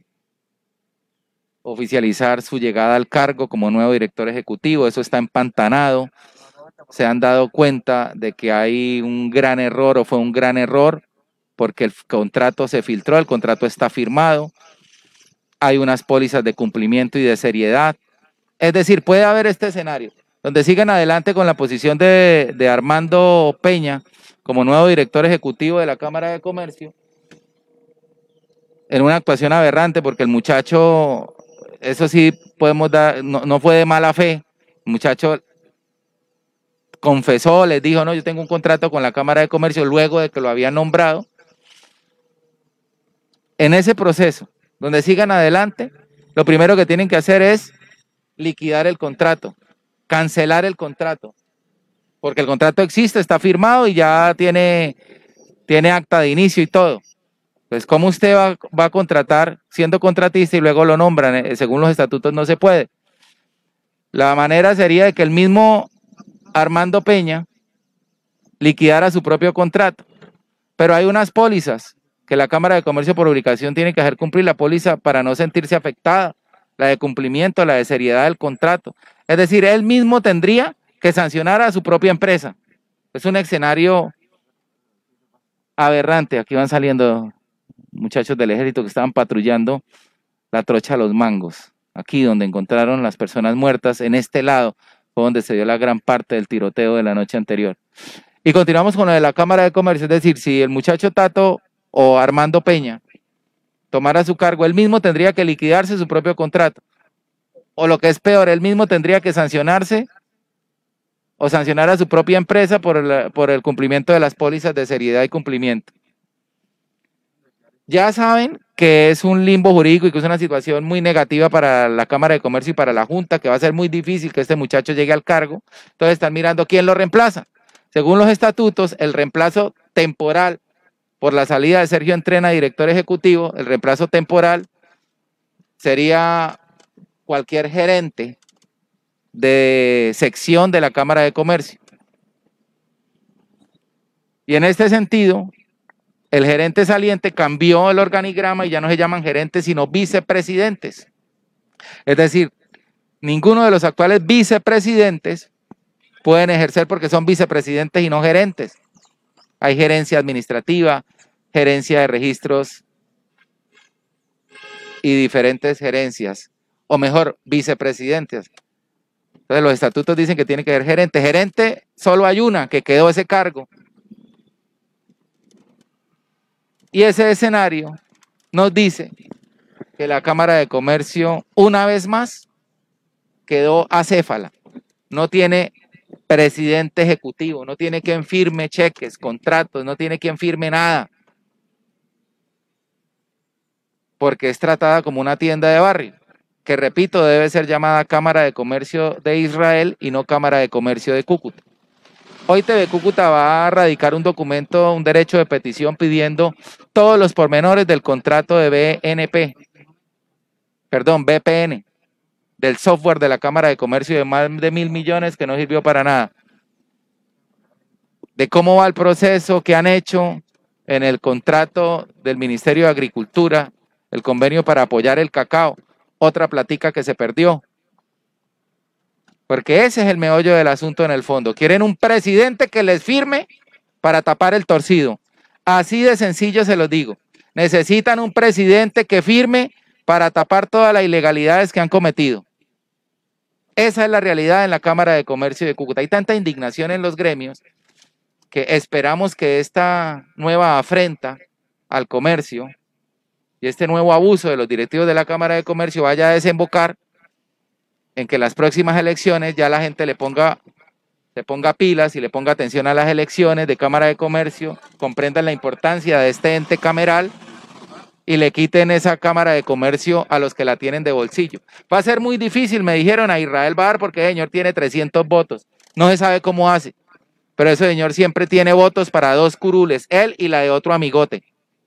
oficializar su llegada al cargo como nuevo director ejecutivo. Eso está empantanado. Se han dado cuenta de que hay un gran error o fue un gran error, porque el contrato se filtró, el contrato está firmado, hay unas pólizas de cumplimiento y de seriedad. Es decir, puede haber este escenario, donde sigan adelante con la posición de, de Armando Peña como nuevo director ejecutivo de la Cámara de Comercio, en una actuación aberrante, porque el muchacho, eso sí podemos dar, no, no fue de mala fe, el muchacho confesó, les dijo, no, yo tengo un contrato con la Cámara de Comercio luego de que lo habían nombrado. En ese proceso, donde sigan adelante, lo primero que tienen que hacer es liquidar el contrato, cancelar el contrato, porque el contrato existe, está firmado y ya tiene, tiene acta de inicio y todo. Pues, ¿cómo usted va, va a contratar siendo contratista y luego lo nombran? Según los estatutos no se puede. La manera sería de que el mismo Armando Peña liquidara su propio contrato, pero hay unas pólizas que la Cámara de Comercio por obligación tiene que hacer cumplir, la póliza para no sentirse afectada, la de cumplimiento, la de seriedad del contrato. Es decir, él mismo tendría que sancionar a su propia empresa. Es un escenario aberrante. Aquí van saliendo muchachos del ejército que estaban patrullando la trocha Los Mangos, aquí donde encontraron las personas muertas. En este lado fue donde se dio la gran parte del tiroteo de la noche anterior. Y continuamos con lo de la Cámara de Comercio, es decir, si el muchacho Tato o Armando Peña tomara su cargo, él mismo tendría que liquidarse su propio contrato, o lo que es peor, él mismo tendría que sancionarse o sancionar a su propia empresa por el, por el cumplimiento de las pólizas de seriedad y cumplimiento. Ya saben que es un limbo jurídico y que es una situación muy negativa para la Cámara de Comercio y para la Junta, que va a ser muy difícil que este muchacho llegue al cargo. Entonces están mirando quién lo reemplaza. Según los estatutos, el reemplazo temporal por la salida de Sergio Entrena, director ejecutivo, el reemplazo temporal sería cualquier gerente de sección de la Cámara de Comercio. Y en este sentido, el gerente saliente cambió el organigrama y ya no se llaman gerentes, sino vicepresidentes. Es decir, ninguno de los actuales vicepresidentes pueden ejercer porque son vicepresidentes y no gerentes. Hay gerencia administrativa, gerencia de registros y diferentes gerencias, o mejor, vicepresidentes. Entonces los estatutos dicen que tiene que haber gerente. Gerente solo hay una que quedó ese cargo. Y ese escenario nos dice que la Cámara de Comercio, una vez más, quedó acéfala. No tiene presidente ejecutivo, no tiene quien firme cheques, contratos, no tiene quien firme nada. Porque es tratada como una tienda de barrio, que repito, debe ser llamada Cámara de Comercio de Israel y no Cámara de Comercio de Cúcuta. Hoy T V Cúcuta va a radicar un documento, un derecho de petición pidiendo todos los pormenores del contrato de B N P, perdón, B P N, del software de la Cámara de Comercio de más de mil millones que no sirvió para nada. De cómo va el proceso que han hecho en el contrato del Ministerio de Agricultura, el convenio para apoyar el cacao, otra platica que se perdió. Porque ese es el meollo del asunto en el fondo. Quieren un presidente que les firme para tapar el torcido. Así de sencillo se los digo. Necesitan un presidente que firme para tapar todas las ilegalidades que han cometido. Esa es la realidad en la Cámara de Comercio de Cúcuta. Hay tanta indignación en los gremios que esperamos que esta nueva afrenta al comercio y este nuevo abuso de los directivos de la Cámara de Comercio vaya a desembocar en que las próximas elecciones ya la gente le ponga, le ponga pilas y le ponga atención a las elecciones de Cámara de Comercio, comprendan la importancia de este ente cameral y le quiten esa Cámara de Comercio a los que la tienen de bolsillo. Va a ser muy difícil, me dijeron, a Israel Bar, porque el señor tiene trescientos votos. No se sabe cómo hace, pero ese señor siempre tiene votos para dos curules, él y la de otro amigote.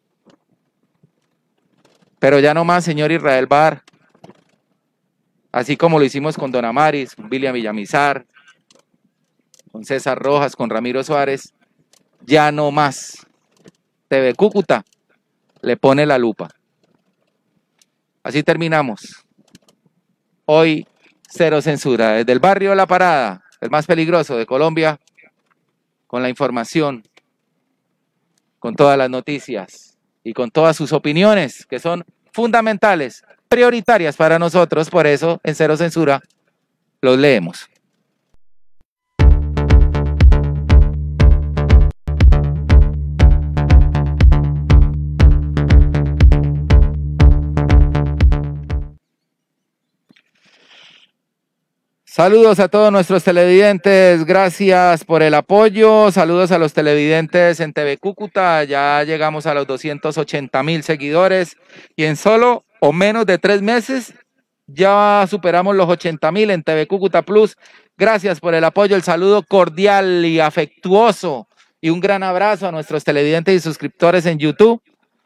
Pero ya no más, señor Israel Bar. Así como lo hicimos con Don Amaris, con William Villamizar, con César Rojas, con Ramiro Suárez, ya no más. T V Cúcuta le pone la lupa. Así terminamos. Hoy, cero censura. Desde el barrio La Parada, el más peligroso de Colombia, con la información, con todas las noticias y con todas sus opiniones, que son fundamentales, prioritarias para nosotros. Por eso, en Cero Censura, los leemos. Saludos a todos nuestros televidentes, gracias por el apoyo, saludos a los televidentes en T V Cúcuta, ya llegamos a los doscientos ochenta mil seguidores y en solo o menos de tres meses ya superamos los ochenta mil en T V Cúcuta Plus. Gracias por el apoyo, el saludo cordial y afectuoso y un gran abrazo a nuestros televidentes y suscriptores en YouTube.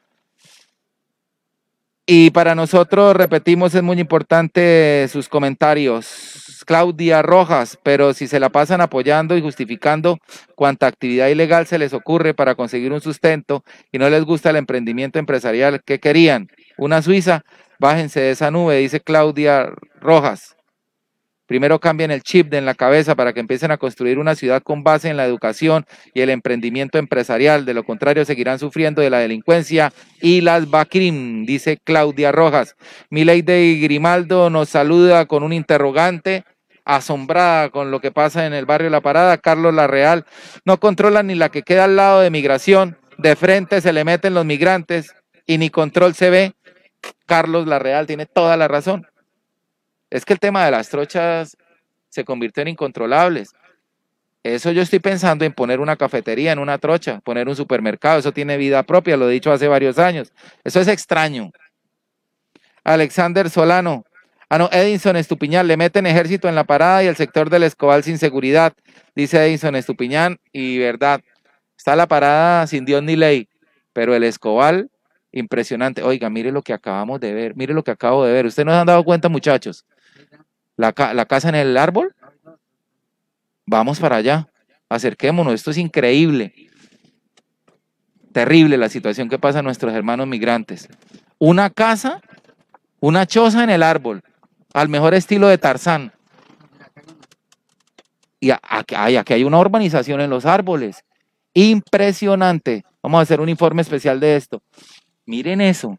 Y para nosotros, repetimos, es muy importante sus comentarios. Claudia Rojas, pero si se la pasan apoyando y justificando cuanta actividad ilegal se les ocurre para conseguir un sustento y no les gusta el emprendimiento empresarial, ¿qué querían? ¿Una Suiza? Bájense de esa nube, dice Claudia Rojas. Primero cambien el chip de en la cabeza para que empiecen a construir una ciudad con base en la educación y el emprendimiento empresarial. De lo contrario, seguirán sufriendo de la delincuencia y las BACRIM, dice Claudia Rojas. Milady Grimaldo nos saluda con un interrogante, asombrada con lo que pasa en el barrio La Parada. Carlos Larreal, no controlan ni la que queda al lado de migración. De frente se le meten los migrantes y ni control se ve. Carlos Larreal tiene toda la razón. Es que el tema de las trochas se convirtió en incontrolables. Eso yo estoy pensando en poner una cafetería en una trocha, poner un supermercado, eso tiene vida propia, lo he dicho hace varios años. Eso es extraño. Alexander Solano, ah no, Edinson Estupiñán, le meten ejército en La Parada y el sector del Escobal sin seguridad, dice Edinson Estupiñán, y verdad, está La Parada sin Dios ni ley, pero el Escobal, impresionante. Oiga, mire lo que acabamos de ver, mire lo que acabo de ver. ¿Ustedes no se han dado cuenta, muchachos? La, ca la casa en el árbol. Vamos para allá, acerquémonos, esto es increíble. Terrible la situación que pasa a nuestros hermanos migrantes. Una casa, una choza en el árbol, al mejor estilo de Tarzán. Y aquí hay, aquí hay una urbanización en los árboles. Impresionante. Vamos a hacer un informe especial de esto. Miren eso.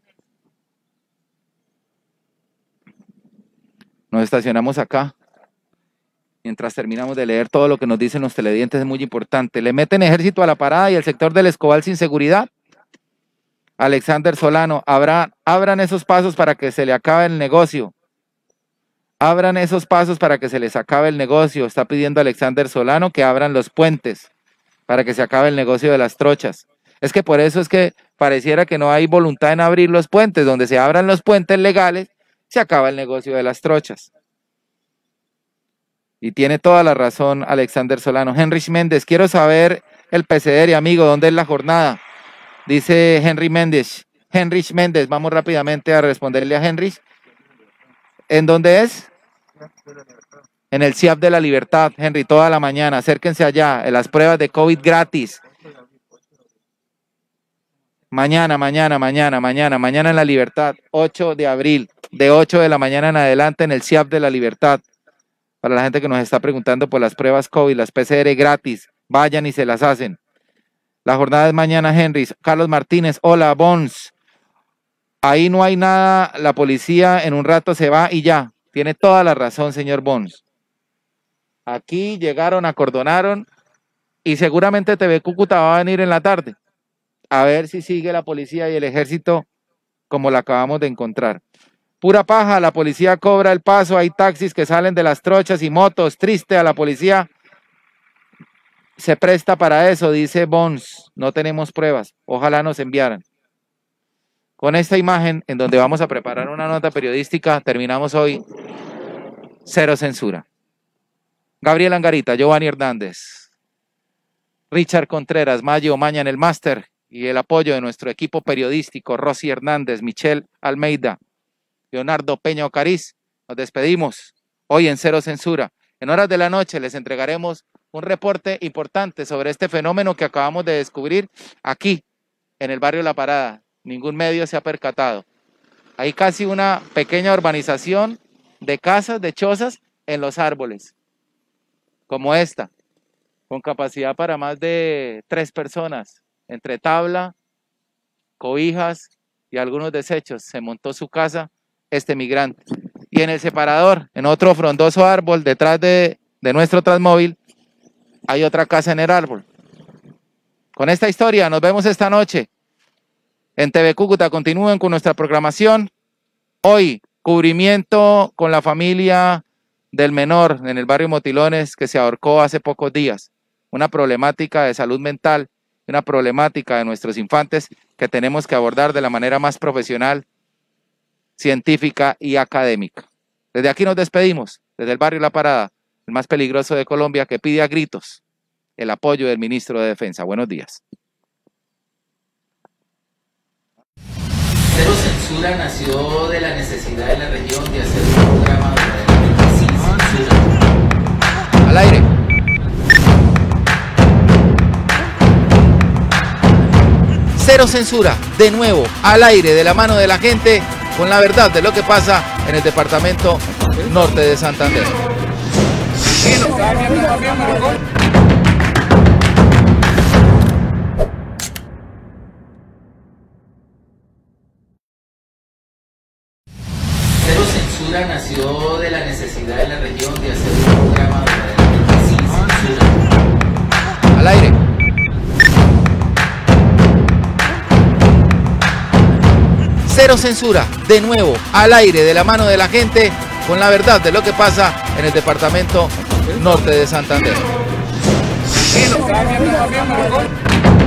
Nos estacionamos acá. Mientras terminamos de leer todo lo que nos dicen los televidentes, es muy importante. Le meten ejército a La Parada y el sector del Escobal sin seguridad. Alexander Solano, abran, abran esos pasos para que se le acabe el negocio. Abran esos pasos para que se les acabe el negocio. Está pidiendo Alexander Solano que abran los puentes para que se acabe el negocio de las trochas. Es que por eso es que pareciera que no hay voluntad en abrir los puentes. Donde se abran los puentes legales, se acaba el negocio de las trochas. Y tiene toda la razón Alexander Solano. Henry Méndez, quiero saber el P C D R, amigo, ¿dónde es la jornada? Dice Henry Méndez. Henry Méndez, vamos rápidamente a responderle a Henry. ¿En dónde es? En el C I A P de la Libertad, Henry, toda la mañana. Acérquense allá, en las pruebas de COVID gratis. Mañana, mañana, mañana, mañana, mañana en la Libertad, ocho de abril, de ocho de la mañana en adelante en el C I A P de la Libertad. Para la gente que nos está preguntando por las pruebas COVID, las P C R gratis, vayan y se las hacen. La jornada es mañana, Henry. Carlos Martínez, hola, Bons. Ahí no hay nada, la policía en un rato se va y ya. Tiene toda la razón, señor Bons. Aquí llegaron, acordonaron y seguramente T V Cúcuta va a venir en la tarde. A ver si sigue la policía y el ejército como la acabamos de encontrar. Pura paja, la policía cobra el paso, hay taxis que salen de las trochas y motos, triste, a la policía se presta para eso, dice Bons, no tenemos pruebas, ojalá nos enviaran. Con esta imagen, en donde vamos a preparar una nota periodística, terminamos hoy, cero censura. Gabriel Angarita, Giovanni Hernández, Richard Contreras, Mayo Maña en el máster, y el apoyo de nuestro equipo periodístico, Rosy Hernández, Michelle Almeida, Leonardo Peña Ocariz. Nos despedimos hoy en Cero Censura. En horas de la noche les entregaremos un reporte importante sobre este fenómeno que acabamos de descubrir aquí, en el barrio La Parada. Ningún medio se ha percatado. Hay casi una pequeña urbanización de casas, de chozas en los árboles, como esta, con capacidad para más de tres personas. Entre tabla, cobijas y algunos desechos, se montó su casa este migrante. Y en el separador, en otro frondoso árbol, detrás de, de nuestro Transmóvil, hay otra casa en el árbol. Con esta historia nos vemos esta noche en T V Cúcuta. Continúen con nuestra programación. Hoy, cubrimiento con la familia del menor en el barrio Motilones que se ahorcó hace pocos días. Una problemática de salud mental, una problemática de nuestros infantes que tenemos que abordar de la manera más profesional, científica y académica. Desde aquí nos despedimos, desde el barrio La Parada, el más peligroso de Colombia, que pide a gritos el apoyo del ministro de Defensa. Buenos días. Cero Censura nació de la necesidad de la región de hacer un programa verdaderamente sin censura. Al aire. Cero Censura, de nuevo, al aire, de la mano de la gente, con la verdad de lo que pasa en el departamento norte de Santander. Cero Censura nació de la necesidad de la región de hacer un programa verdaderamente sin censura. Al aire. Cero Censura, de nuevo, al aire, de la mano de la gente, con la verdad de lo que pasa en el departamento norte de Santander.